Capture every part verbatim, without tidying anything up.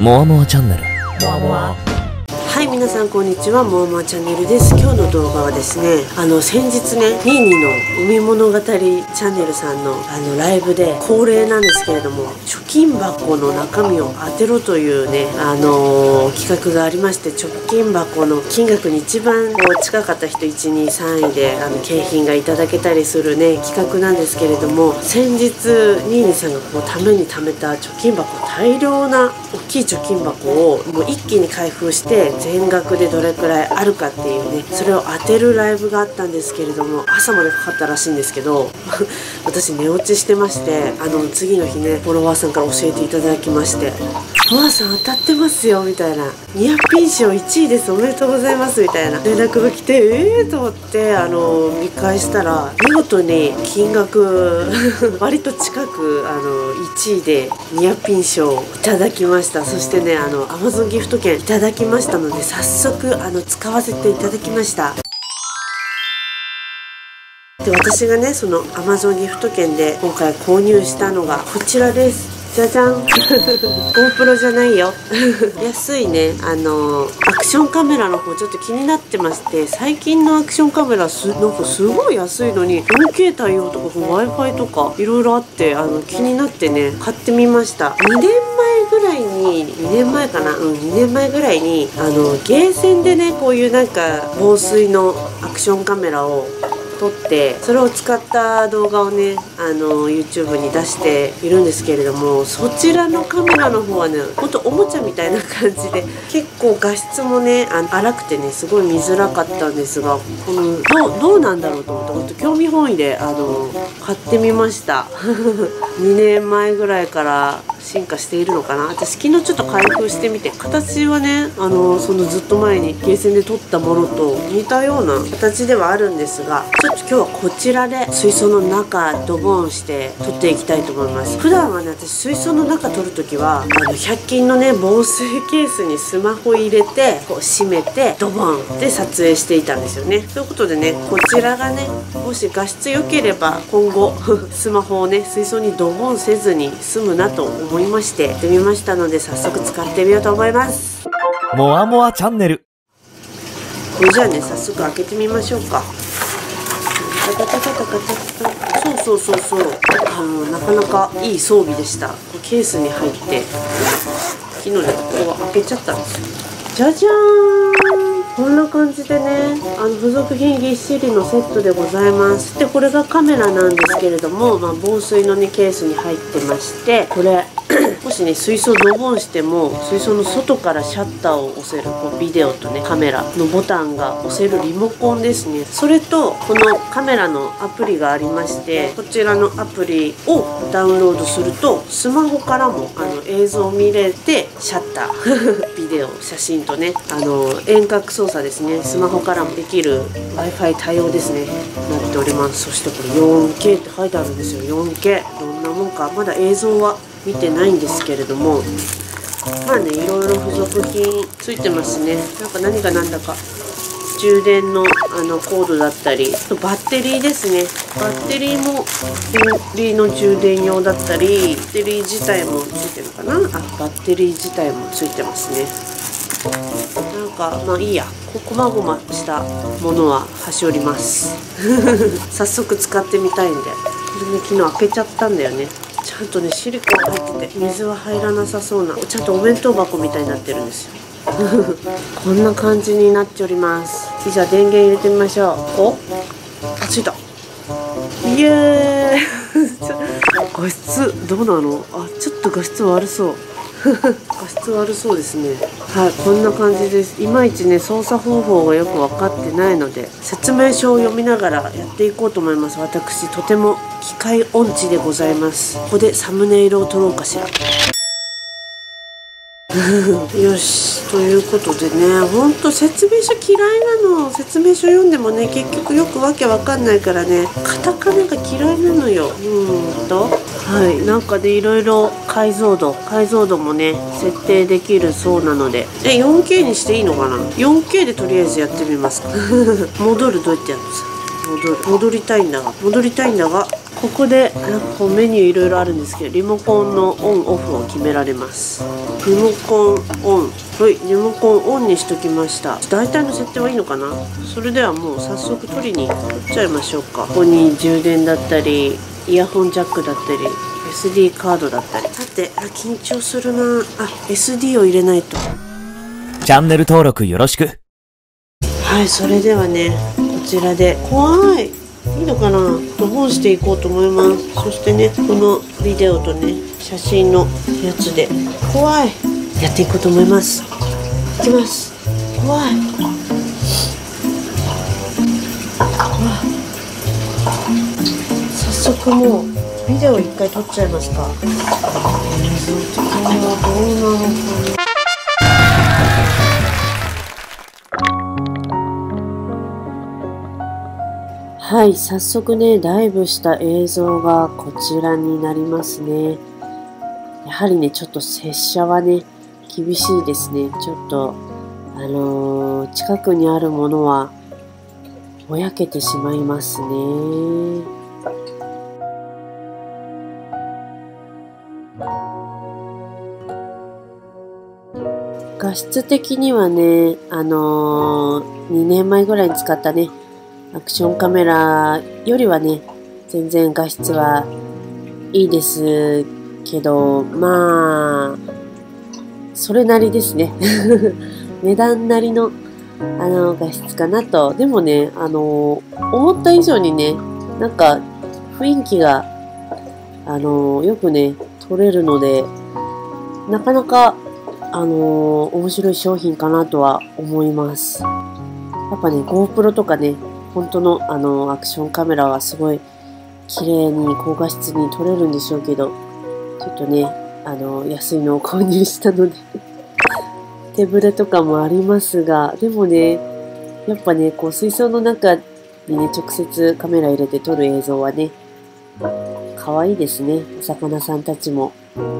モアモアチャンネル。 はい、皆さんこんにちは。モアモアチャンネルです。今日の動画はですね、あの先日ねニーニの海物語チャンネルさんのあのライブで恒例なんですけれども、貯金箱の中身を当てろというねあのー、企画がありまして、貯金箱の金額に一番こう近かった人いちにさんいであの景品がいただけたりするね企画なんですけれども、先日ニーニさんがこうために貯めた貯金箱、大量な大きい貯金箱をもう一気に開封して全額でどれくらいあるかっていうね、それを当てるライブがあったんですけれども、朝までかかったらしいんですけど私寝落ちしてまして、あの次の日ねフォロワーさんから教えていただきまして「モアさん当たってますよ」みたいな「ニアピン賞いちいです、おめでとうございます」みたいな連絡が来て、えーと思ってあの見返したら、見事に金額割と近くあのいちいでニアピン賞をいただきました。そしてねあの アマゾン ギフト券いただきましたので、早速あの使わせていただきました。で、私がねその アマゾン ギフト券で今回購入したのがこちらです。じゃじゃんGoPro じゃないよ安いねあのアクションカメラの方ちょっと気になってまして、最近のアクションカメラすなんかすごい安いのに よんケー 対応とか Wi-Fi とかいろいろあって、あの気になってね買ってみました。にねんまえぐらいににねんまえかなうんにねんまえぐらいにあのゲーセンでねこういうなんか防水のアクションカメラを撮って、それを使った動画をねあの YouTube に出しているんですけれども、そちらのカメラの方はねほんとおもちゃみたいな感じで、結構画質もねあの荒くてねすごい見づらかったんですが、このどうどうなんだろうと思って、ほんと興味本位であの買ってみましたにねんまえぐらいから進化しているのかな。私昨日ちょっと開封してみて、形はねあのそのずっと前にゲーセンで撮ったものと似たような形ではあるんですが、ちょっと今日はこちらで水槽の中ドボンして撮っていきたいと思います。普段はね私水槽の中撮るときはあのひゃく均のね防水ケースにスマホ入れてこう閉めてドボンで撮影していたんですよね。ということでねこちらがねもし画質良ければ今後スマホをね水槽にドボンせずに済むなと思いましてやってみましたので、早速使ってみようと思います。 モアモアチャンネル。 これじゃあね早速開けてみましょうか。カタカタカタカタ、そうそうそうそう、あのなかなかいい装備でした。ケースに入って昨日ねここは開けちゃったんですよ。じゃじゃーん、こんな感じでねあの付属品ぎっしりのセットでございます。でこれがカメラなんですけれども、まあ、防水のねケースに入ってまして、これもしね水槽ドボンしても水槽の外からシャッターを押せるこうビデオとねカメラのボタンが押せるリモコンですね。それとこのカメラのアプリがありまして、こちらのアプリをダウンロードするとスマホからもあの映像を見れて、シャッタービデオ写真とねあの遠隔操作ですね、スマホからもできる Wi-Fi 対応ですねなっております。そしてこれ よんケー って書いてあるんですよ。 よんケー どんなもんかまだ映像は見てないんですけれども、まあねいろいろ付属品ついてますね。なんか何が何だか充電のあのコードだったり、バッテリーですね。バッテリーも便利の充電用だったり、バッテリー自体もついてるのかなあ、バッテリー自体もついてますね。なんかまあいいや、こまごましたものは端折ります早速使ってみたいんで。これね昨日開けちゃったんだよね。ちゃんとねシリコン入ってて水は入らなさそうな、ちゃんとお弁当箱みたいになってるんですよこんな感じになっております。じゃあ電源入れてみましょう。おあ、ついた。イエーイ画質どうなの。あ、ちょっと画質悪そう画質悪そうですね。はい、こんな感じです。いまいちね操作方法がよく分かってないので、説明書を読みながらやっていこうと思います。私とても機械音痴でございます。ここでサムネイルを撮ろうかしらよし、ということでね、ほんと説明書嫌いなの。説明書読んでもね結局よくわけわかんないからね、カタカナが嫌いなのよ。うんとはい、なんかでいろいろ解像度解像度もね設定できるそうなので、え よんケー にしていいのかな。 よんケー でとりあえずやってみますか戻るどうやってやるのさ。戻る戻りたいんだが戻りたいんだがここでなんかこうメニューいろいろあるんですけど、リモコンのオンオフを決められます。リモコンオン、はい、リモコンオンにしときました。大体の設定はいいのかな。それではもう早速取りに取っちゃいましょうか。ここに充電だったりイヤホンジャックだったり エスディー カードだったり。さて、あ、緊張するなあ。 エスディー を入れないと。 チャンネル登録よろしく。 はい、それではね、こちらで怖い、いいのかな、ドボンしていこうと思います。そしてね、このビデオとね、写真のやつで怖い、やっていこうと思います。いきます。怖い。早速もうビデオ一回撮っちゃいますか。映像的にはどうなのかな。はい、早速ね、ダイブした映像がこちらになりますね。やはりね、ちょっと拙者はね、厳しいですね。ちょっと、あのー、近くにあるものは、ぼやけてしまいますね。画質的にはね、あのー、にねんまえぐらいに使ったね、アクションカメラよりはね、全然画質はいいですけど、まあ、それなりですね。値段なりの、あの、画質かなと。でもね、あの、思った以上にね、なんか、雰囲気が、あの、よくね、撮れるので、なかなか、あの、面白い商品かなとは思います。やっぱね、GoPro とかね、本当のあのアクションカメラはすごい綺麗に高画質に撮れるんでしょうけど、ちょっとね、あの安いのを購入したので手ぶれとかもありますが、でもね、やっぱね、こう水槽の中にね、直接カメラ入れて撮る映像はね、可愛いですね、お魚さんたちも。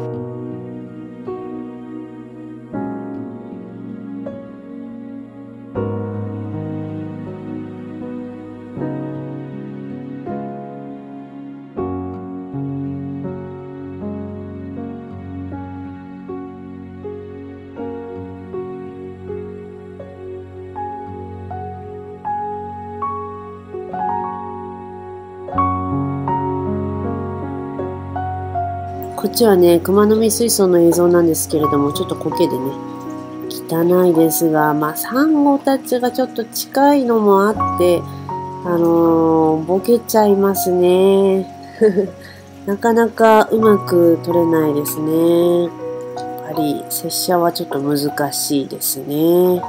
こっちはね、熊の実水槽の映像なんですけれども、ちょっと苔でね、汚いですが、まあ、サンゴたちがちょっと近いのもあって、あのー、ボケちゃいますね。なかなかうまく撮れないですね。やっぱり、拙者はちょっと難しいですね。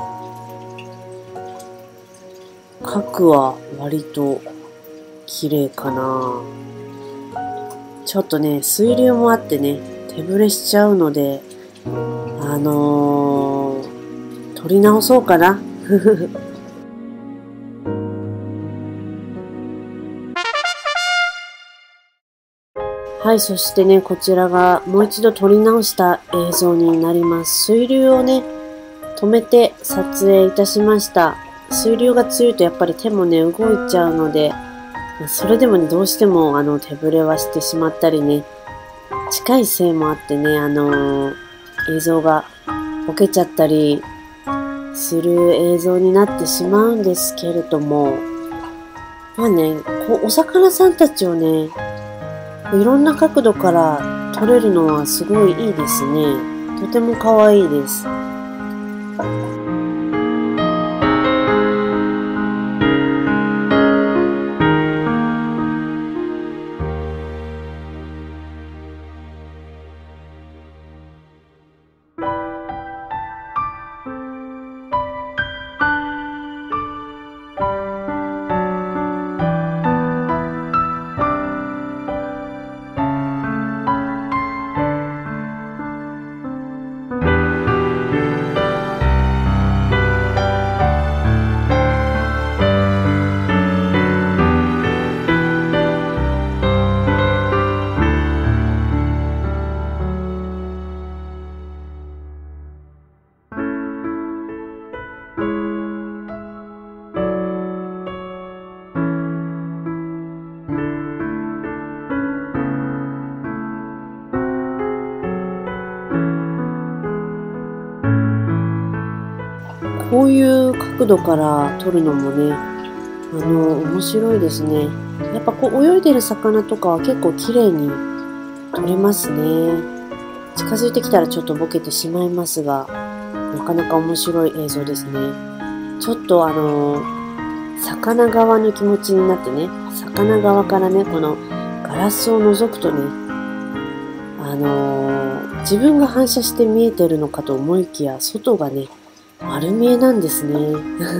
角は割と綺麗かな。ちょっとね、水流もあってね、手ぶれしちゃうので、あのー、撮り直そうかな。はい、そしてね、こちらがもう一度撮り直した映像になります。水流をね、止めて撮影いたしました。水流が強いとやっぱり手もね、動いちゃうので、それでもね、どうしてもあの手ぶれはしてしまったりね、近いせいもあってね、あのー、映像がボケちゃったりする映像になってしまうんですけれども、まあね、こうお魚さんたちをね、いろんな角度から撮れるのはすごいいいですね。とても可愛いです。 こういう角度から撮るのもね、あの、面白いですね。やっぱこう泳いでる魚とかは結構綺麗に撮れますね。近づいてきたらちょっとボケてしまいますが、なかなか面白い映像ですね。ちょっとあの、魚側の気持ちになってね、魚側からね、このガラスを覗くとね、あのー、自分が反射して見えてるのかと思いきや、外がね、丸見えなんですね。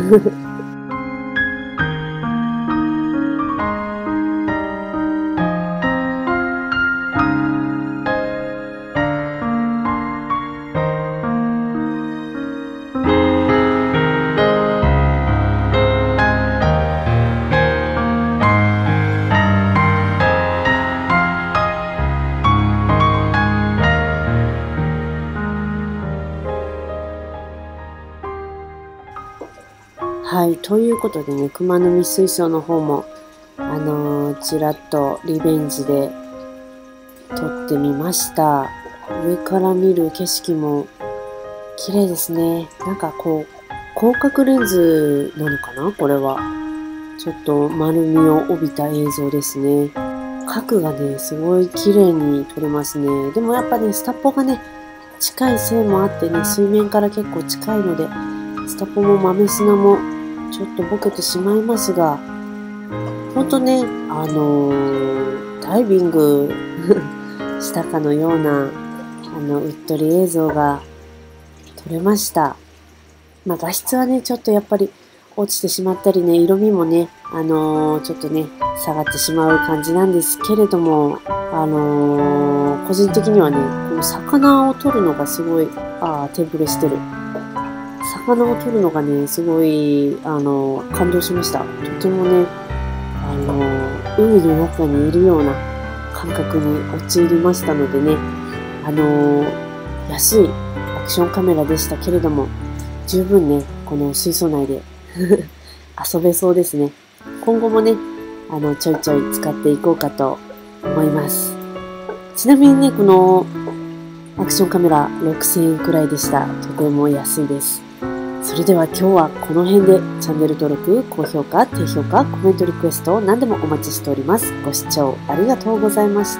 はい。ということでね、熊の実水槽の方も、あのー、ちらっとリベンジで撮ってみました。上から見る景色も綺麗ですね。なんかこう、広角レンズなのかなこれは。ちょっと丸みを帯びた映像ですね。角がね、すごい綺麗に撮れますね。でもやっぱね、スタポがね、近いせいもあってね、水面から結構近いので、スタポも豆砂もちょっとボケてしまいますが、ほんとね、あのー、ダイビングしたかのような、あの、うっとり映像が撮れました。まあ画質はね、ちょっとやっぱり落ちてしまったりね、色味もね、あのー、ちょっとね、下がってしまう感じなんですけれども、あのー、個人的にはね、この魚を撮るのがすごい、あー、手ぶれしてる。魚を撮るのがね、すごい、あの、感動しました。とてもね、あの、海の中にいるような感覚に陥りましたのでね、あの、安いアクションカメラでしたけれども、十分ね、この水槽内で遊べそうですね。今後もね、あの、ちょいちょい使っていこうかと思います。ちなみにね、このアクションカメラろくせんえんくらいでした。とても安いです。それでは今日はこの辺でチャンネル登録、高評価、低評価、コメントリクエスト何でもお待ちしております。ご視聴ありがとうございました。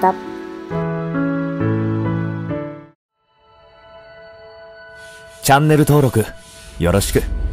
チャンネル登録よろしく。